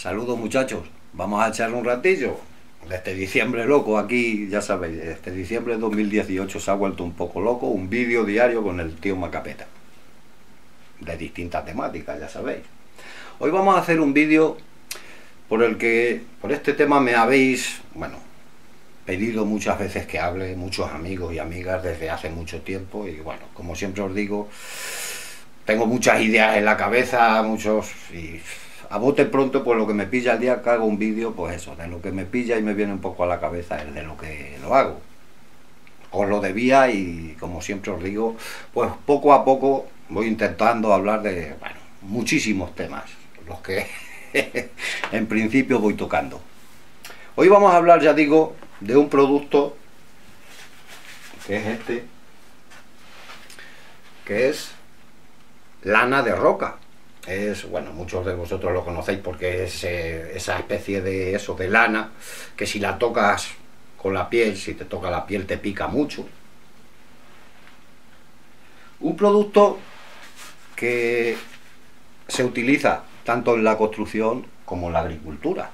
Saludos muchachos, vamos a echar un ratillo de este diciembre loco aquí, ya sabéis, este diciembre de 2018 se ha vuelto un poco loco, un vídeo diario con el tío Macapeta, de distintas temáticas, ya sabéis. Hoy vamos a hacer un vídeo por este tema me habéis, pedido muchas veces que hable, muchos amigos y amigas desde hace mucho tiempo, y bueno, como siempre os digo, tengo muchas ideas en la cabeza, y a bote pronto, pues lo que me pilla el día que hago un vídeo, pues eso, de lo que me pilla y me viene un poco a la cabeza es de lo que lo hago. Os lo debía y como siempre os digo, pues poco a poco voy intentando hablar de, muchísimos temas, los que en principio voy tocando. Hoy vamos a hablar, ya digo, de un producto que es este, que es lana de roca. Es, muchos de vosotros lo conocéis porque es esa especie de de lana que si la tocas con la piel, si te toca la piel te pica mucho. Un producto que se utiliza tanto en la construcción como en la agricultura.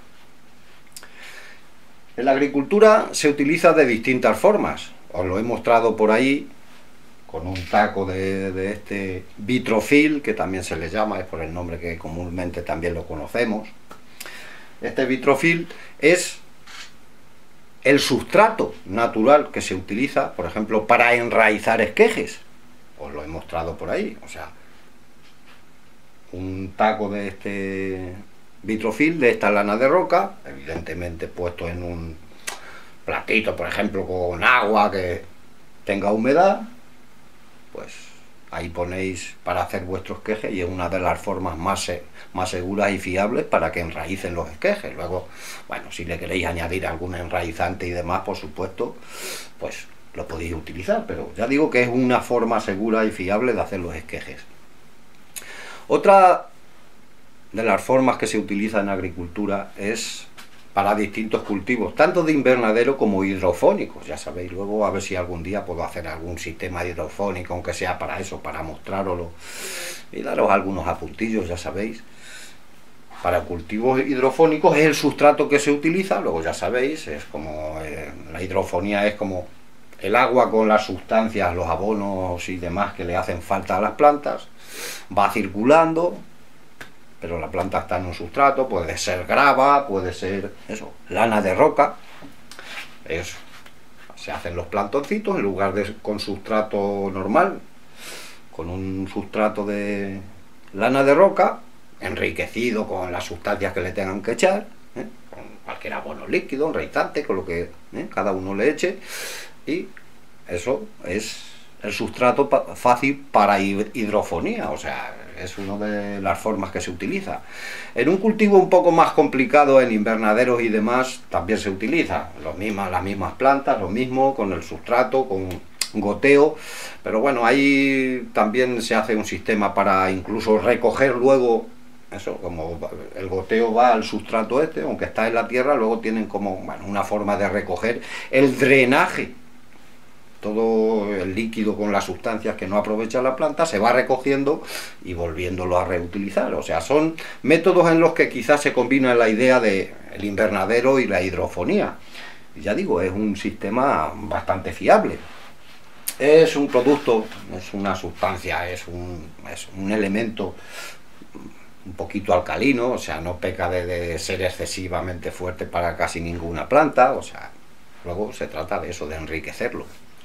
En la agricultura se utiliza de distintas formas, os lo he mostrado por ahí, con un taco de este vitrofil, que también se le llama, es por el nombre que comúnmente también lo conocemos. Este vitrofil es el sustrato natural que se utiliza, por ejemplo, para enraizar esquejes. Os lo he mostrado por ahí, o sea, un taco de este vitrofil, de esta lana de roca, evidentemente puesto en un platito, por ejemplo, con agua que tenga humedad, pues ahí ponéis para hacer vuestros esquejes y es una de las formas más seguras y fiables para que enraícen los esquejes. Luego, si le queréis añadir algún enraizante y demás, por supuesto, pues lo podéis utilizar, pero ya digo que es una forma segura y fiable de hacer los esquejes. Otra de las formas que se utiliza en agricultura es para distintos cultivos, tanto de invernadero como hidrofónicos, ya sabéis. Luego a ver si algún día puedo hacer algún sistema hidrofónico, aunque sea para eso, para mostraroslo y daros algunos apuntillos, ya sabéis. Para cultivos hidrofónicos es el sustrato que se utiliza, luego ya sabéis, es como la hidrofonía es como el agua con las sustancias, los abonos y demás que le hacen falta a las plantas, va circulando, pero la planta está en un sustrato, puede ser grava, puede ser lana de roca, se hacen los plantoncitos en lugar de con sustrato normal, con un sustrato de lana de roca, enriquecido con las sustancias que le tengan que echar, con cualquier abono líquido, enraizante, con lo que cada uno le eche, y eso es el sustrato fácil para hidrofonía, o sea, es una de las formas que se utiliza. En un cultivo un poco más complicado, en invernaderos y demás, también se utiliza las mismas plantas, lo mismo, con el sustrato, con goteo, pero ahí también se hace un sistema para incluso recoger luego, como el goteo va al sustrato aunque está en la tierra, luego tienen como una forma de recoger el drenaje. Todo el líquido con las sustancias que no aprovecha la planta se va recogiendo y volviéndolo a reutilizar. O sea, son métodos en los que quizás se combina la idea del invernadero y la hidrofonía. Y ya digo, es un sistema bastante fiable. Es un producto, es una sustancia, es un elemento un poquito alcalino, o sea, no peca de ser excesivamente fuerte para casi ninguna planta, o sea, luego se trata de eso, de enriquecerlo.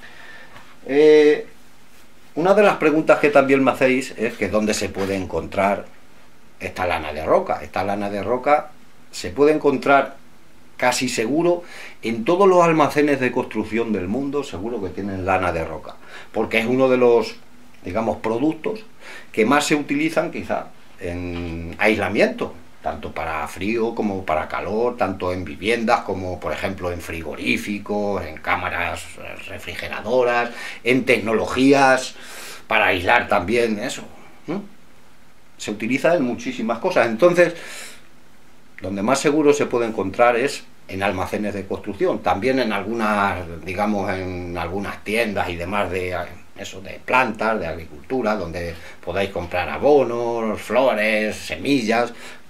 Una de las preguntas que también me hacéis es que dónde se puede encontrar esta lana de roca. Esta lana de roca se puede encontrar casi seguro en todos los almacenes de construcción del mundo, seguro que tienen lana de roca, porque es uno de los, productos que más se utilizan quizá en aislamiento, tanto para frío como para calor, tanto en viviendas como, por ejemplo, en frigoríficos, en cámaras refrigeradoras, en tecnologías, para aislar también eso, ¿no? Se utiliza en muchísimas cosas. Entonces, donde más seguro se puede encontrar es en almacenes de construcción, también en algunas, en algunas tiendas y demás de plantas, de agricultura, donde podáis comprar abonos, flores, semillas, pues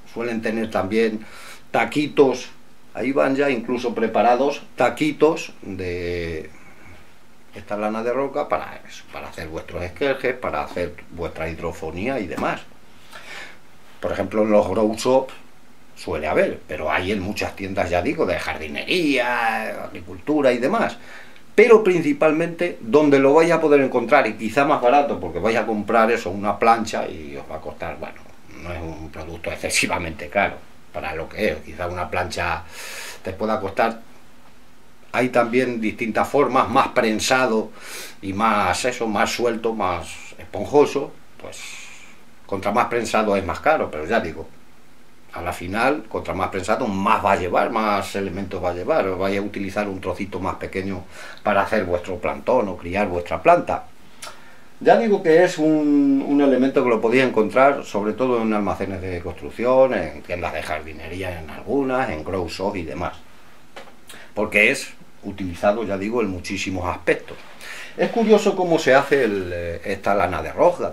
suelen tener también taquitos, ahí van ya incluso preparados taquitos de esta lana de roca para eso, para hacer vuestros esqueljes, para hacer vuestra hidrofonía y demás. Por ejemplo, en los grow shops suele haber, pero hay en muchas tiendas, ya digo, de jardinería, agricultura y demás. Pero principalmente donde lo vais a poder encontrar, y quizá más barato, porque vais a comprar eso, una plancha, y os va a costar, bueno, no es un producto excesivamente caro para lo que es, quizá una plancha te pueda costar. Hay también distintas formas, más prensado y más eso, más suelto, más esponjoso, pues contra más prensado es más caro, pero ya digo, a la final, contra más prensado, más va a llevar, más elementos va a llevar. Os vais a utilizar un trocito más pequeño para hacer vuestro plantón o criar vuestra planta. Ya digo que es un elemento que lo podéis encontrar sobre todo en almacenes de construcción, en tiendas de jardinería en algunas, en grow shops y demás. Porque es utilizado, ya digo, en muchísimos aspectos. Es curioso cómo se hace esta lana de roca,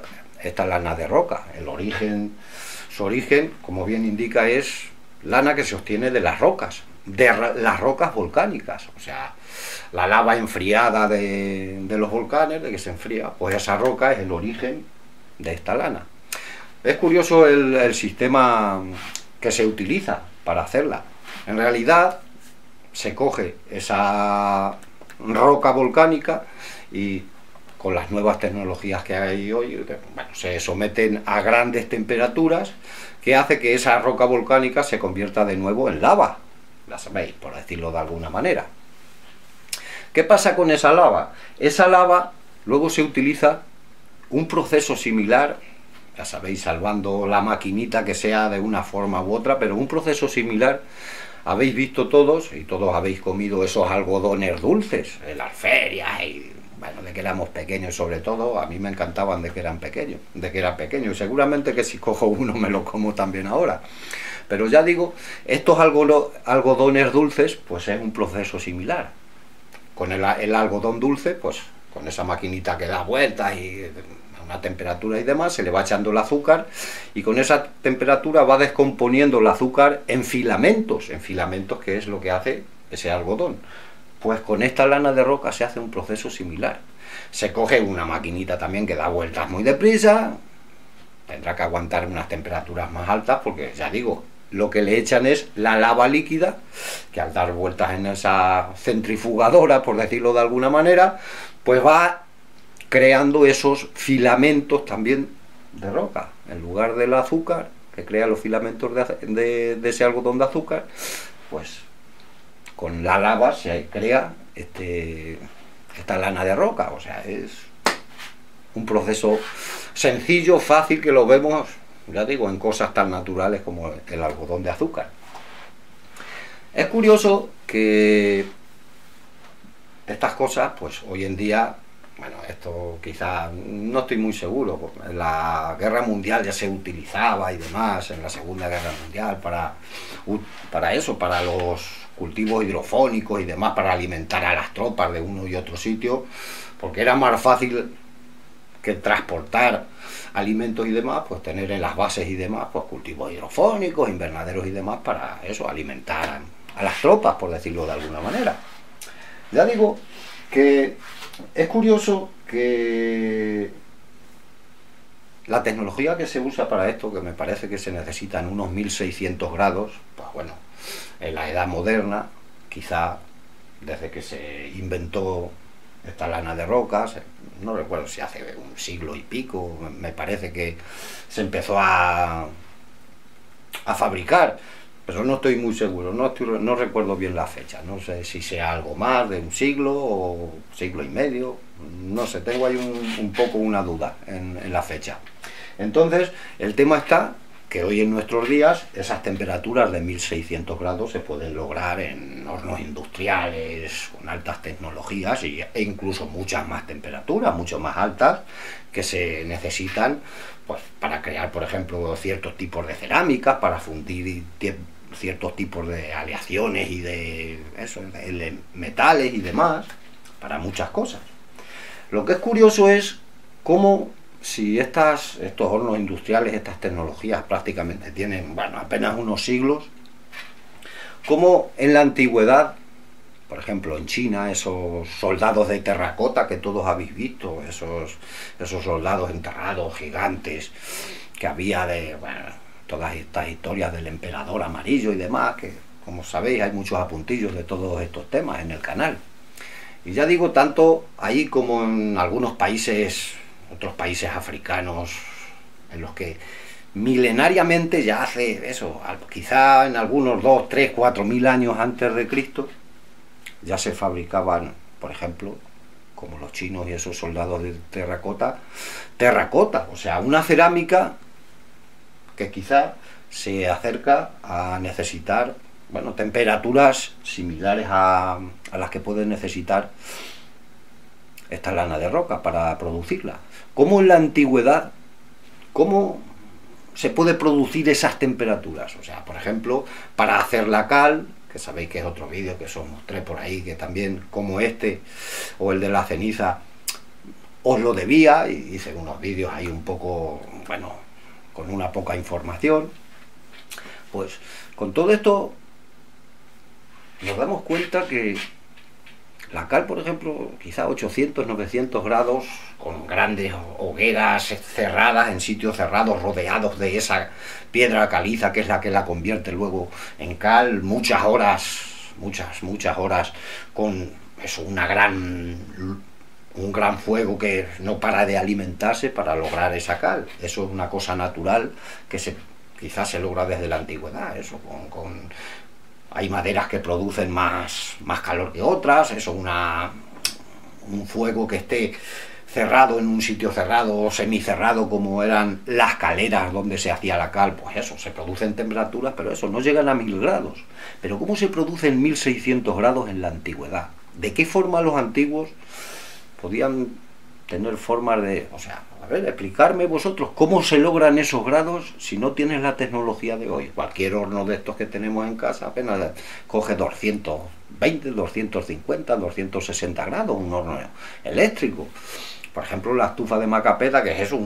su origen, como bien indica, es lana que se obtiene de las rocas volcánicas, o sea, la lava enfriada de los volcanes, de que se enfría, pues esa roca es el origen de esta lana. Es curioso el sistema que se utiliza para hacerla. En realidad, se coge esa roca volcánica y con las nuevas tecnologías que hay hoy, bueno, se someten a grandes temperaturas que hace que esa roca volcánica se convierta de nuevo en lava, la sabéis, por decirlo de alguna manera. ¿Qué pasa con esa lava? Esa lava luego se utiliza un proceso similar, ya sabéis, salvando la maquinita que sea de una forma u otra, pero un proceso similar. Habéis visto todos, y todos habéis comido esos algodones dulces, en las ferias, y bueno, de que éramos pequeños sobre todo, a mí me encantaban de que eran pequeños, y seguramente que si cojo uno me lo como también ahora. Pero ya digo, estos algodones dulces, pues es un proceso similar. Con el algodón dulce, pues con esa maquinita que da vueltas y a una temperatura y demás, se le va echando el azúcar y con esa temperatura va descomponiendo el azúcar en filamentos que es lo que hace ese algodón. Pues con esta lana de roca se hace un proceso similar. Se coge una maquinita también que da vueltas muy deprisa, tendrá que aguantar unas temperaturas más altas porque, ya digo, lo que le echan es la lava líquida, que al dar vueltas en esa centrifugadora, por decirlo de alguna manera, pues va creando esos filamentos también de roca. En lugar del azúcar, que crea los filamentos de ese algodón de azúcar, pues con la lava se crea esta lana de roca. O sea, es un proceso sencillo, fácil, que lo vemos, ya digo, en cosas tan naturales como el algodón de azúcar. Es curioso que estas cosas, pues hoy en día, bueno, esto quizás no estoy muy seguro, porque en la Guerra Mundial ya se utilizaba y demás, en la Segunda Guerra Mundial, para eso, para los cultivos hidrofónicos y demás, para alimentar a las tropas de uno y otro sitio, porque era más fácil que transportar alimentos y demás, pues tener en las bases y demás, pues cultivos hidrofónicos, invernaderos y demás, para eso, alimentar a las tropas, por decirlo de alguna manera. Ya digo que es curioso que la tecnología que se usa para esto, que me parece que se necesitan unos 1600 grados, pues bueno, en la edad moderna, quizá desde que se inventó esta lana de rocas, no recuerdo si hace un siglo y pico, me parece que se empezó a fabricar, pero no estoy muy seguro, no recuerdo bien la fecha, no sé si sea algo más de un siglo o siglo y medio, no sé, tengo ahí un poco una duda en la fecha. Entonces, el tema está que hoy en nuestros días esas temperaturas de 1600 grados se pueden lograr en hornos industriales con altas tecnologías e incluso muchas más temperaturas, mucho más altas, que se necesitan pues para crear, por ejemplo, ciertos tipos de cerámicas, para fundir ciertos tipos de aleaciones y de metales y demás, para muchas cosas. Lo que es curioso es cómo si estos hornos industriales, estas tecnologías prácticamente tienen, bueno, apenas unos siglos, como en la antigüedad, por ejemplo en China, esos soldados de terracota que todos habéis visto, esos soldados enterrados gigantes que había de, bueno, todas estas historias del emperador amarillo y demás, que como sabéis hay muchos apuntillos de todos estos temas en el canal. Y ya digo, tanto ahí como en algunos países, otros países africanos, en los que milenariamente ya hace eso, quizá en algunos 2, 3, 4 mil años antes de Cristo, ya se fabricaban, por ejemplo, como los chinos y esos soldados de terracota, o sea, una cerámica que quizá se acerca a necesitar, bueno, temperaturas similares a las que puede necesitar esta lana de roca para producirla. ¿Cómo en la antigüedad, cómo se puede producir esas temperaturas? O sea, por ejemplo, para hacer la cal, que sabéis que es otro vídeo que os mostré por ahí, que también como este o el de la ceniza os lo debía, y hice unos vídeos ahí un poco, bueno, con una poca información. Pues con todo esto nos damos cuenta que la cal, por ejemplo, quizá 800, 900 grados, con grandes hogueras cerradas, en sitios cerrados, rodeados de esa piedra caliza que es la que la convierte luego en cal, muchas horas, muchas horas, con eso, un gran fuego que no para de alimentarse para lograr esa cal. Eso es una cosa natural que quizás se logra desde la antigüedad, eso, hay maderas que producen más calor que otras, eso, un fuego que esté cerrado en un sitio cerrado o semicerrado como eran las caleras donde se hacía la cal, pues eso, se producen temperaturas, pero eso, no llegan a 1000 grados. Pero ¿cómo se producen 1600 grados en la antigüedad? ¿De qué forma los antiguos podían tener formas de, o sea, a ver, explicarme vosotros cómo se logran esos grados si no tienes la tecnología de hoy? Cualquier horno de estos que tenemos en casa apenas coge 220, 250, 260 grados, un horno eléctrico. Por ejemplo, la estufa de Macapeta, que es eso,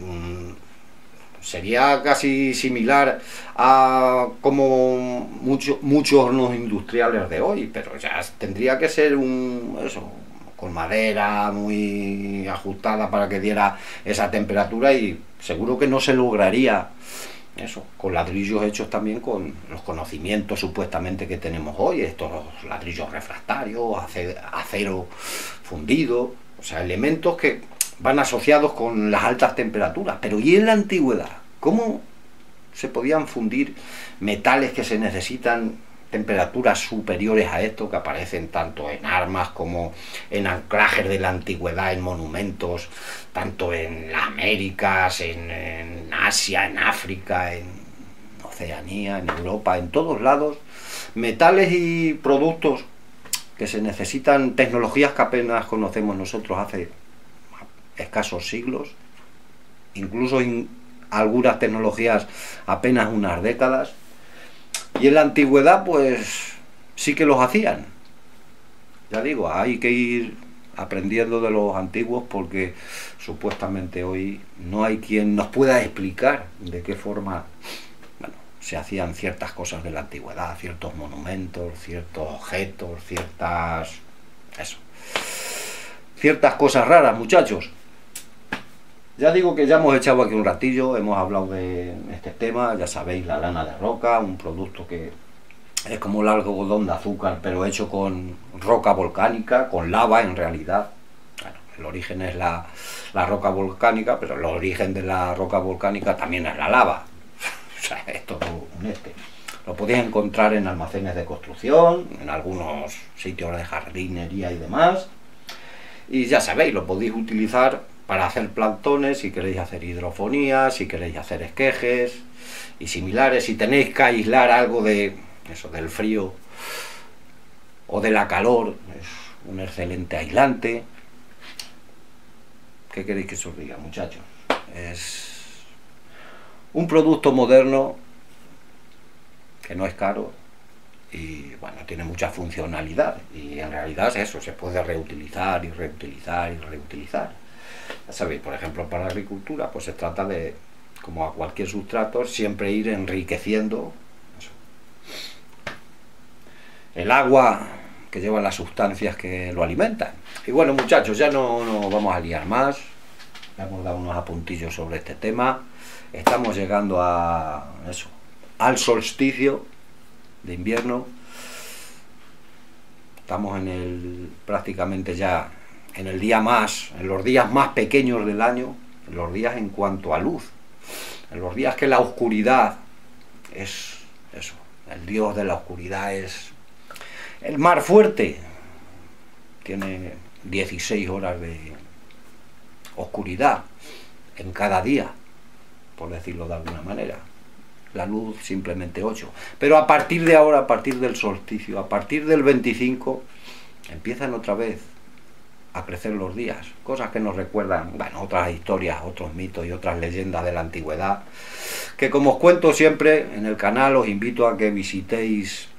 sería casi similar a como muchos hornos industriales de hoy, pero ya tendría que ser con madera muy ajustada para que diera esa temperatura, y seguro que no se lograría eso con ladrillos hechos también con los conocimientos supuestamente que tenemos hoy, estos ladrillos refractarios, acero fundido, o sea, elementos que van asociados con las altas temperaturas. Pero ¿y en la antigüedad? ¿Cómo se podían fundir metales que se necesitan temperaturas superiores a esto, que aparecen tanto en armas como en anclajes de la antigüedad, en monumentos, tanto en las Américas, en Asia, en África, en Oceanía, en Europa, en todos lados, metales y productos que se necesitan, tecnologías que apenas conocemos nosotros hace escasos siglos, incluso algunas tecnologías apenas unas décadas? Y en la antigüedad, pues, sí que los hacían. Ya digo, hay que ir aprendiendo de los antiguos, porque supuestamente hoy no hay quien nos pueda explicar de qué forma, bueno, se hacían ciertas cosas de la antigüedad, ciertos monumentos, ciertos objetos, ciertas cosas raras, muchachos. Ya digo que ya hemos echado aquí un ratillo, hemos hablado de este tema, ya sabéis, la lana de roca, un producto que es como el algodón de azúcar, pero hecho con roca volcánica, con lava en realidad. Bueno, el origen es la roca volcánica, pero el origen de la roca volcánica también es la lava. O sea, es todo un Lo podéis encontrar en almacenes de construcción, en algunos sitios de jardinería y demás. Y ya sabéis, lo podéis utilizar para hacer plantones, si queréis hacer hidrofonía, si queréis hacer esquejes y similares. Si tenéis que aislar algo de eso, del frío o de la calor, es un excelente aislante. ¿Qué queréis que os diga, muchachos? Es un producto moderno que no es caro y bueno, tiene mucha funcionalidad, y en realidad es eso, se puede reutilizar y reutilizar y reutilizar. Ya sabéis, por ejemplo, para la agricultura, pues se trata de, como a cualquier sustrato, siempre ir enriqueciendo eso. El agua que lleva las sustancias que lo alimentan. Y bueno, muchachos, ya no vamos a liar más. Le hemos dado unos apuntillos sobre este tema. Estamos llegando a eso, al solsticio de invierno. Estamos prácticamente ya en el día más, en los días más pequeños del año, en los días en cuanto a luz, en los días que la oscuridad es eso, el dios de la oscuridad es el mar fuerte, tiene 16 horas de oscuridad en cada día, por decirlo de alguna manera. La luz simplemente 8. Pero a partir de ahora, a partir del solsticio, a partir del 25, empiezan otra vez a crecer los días. Cosas que nos recuerdan, bueno, otras historias, otros mitos y otras leyendas de la antigüedad. Que como os cuento siempre en el canal, os invito a que visitéis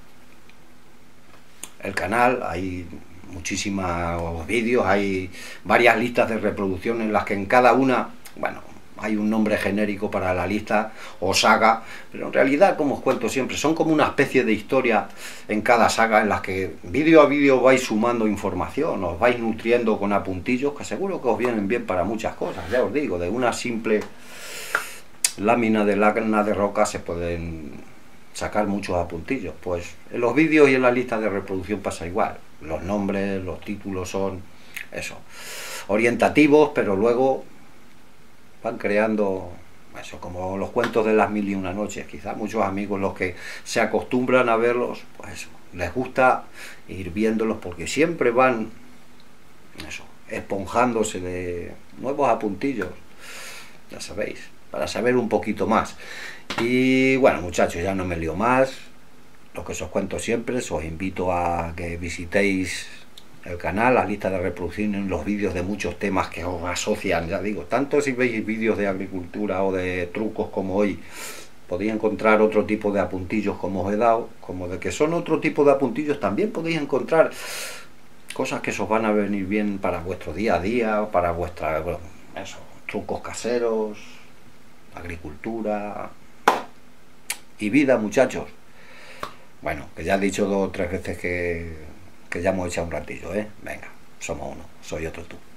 el canal. Hay muchísimos vídeos, hay varias listas de reproducción en las que en cada una, bueno, hay un nombre genérico para la lista o saga, pero en realidad, como os cuento siempre, son como una especie de historia en cada saga en las que vídeo a vídeo vais sumando información, os vais nutriendo con apuntillos que seguro que os vienen bien para muchas cosas. Ya os digo, de una simple lámina de lana de roca se pueden sacar muchos apuntillos. Pues en los vídeos y en la lista de reproducción pasa igual. Los nombres, los títulos son eso, orientativos, pero luego van creando eso, como los cuentos de las 1001 noches. Quizás muchos amigos, los que se acostumbran a verlos, pues eso, les gusta ir viéndolos porque siempre van eso, esponjándose de nuevos apuntillos, ya sabéis, para saber un poquito más. Y bueno, muchachos, ya no me lío más. Lo que os cuento siempre, os invito a que visitéis el canal, la lista de reproducción en los vídeos de muchos temas que os asocian, ya digo, tanto si veis vídeos de agricultura o de trucos como hoy, podéis encontrar otro tipo de apuntillos como os he dado, como de que son otro tipo de apuntillos, también podéis encontrar cosas que os van a venir bien para vuestro día a día, para vuestra, bueno, eso, trucos caseros, agricultura y vida, muchachos. Bueno, que ya he dicho 2 o 3 veces que ya hemos echado un ratillo, ¿eh? Venga, somos uno, soy otro tú.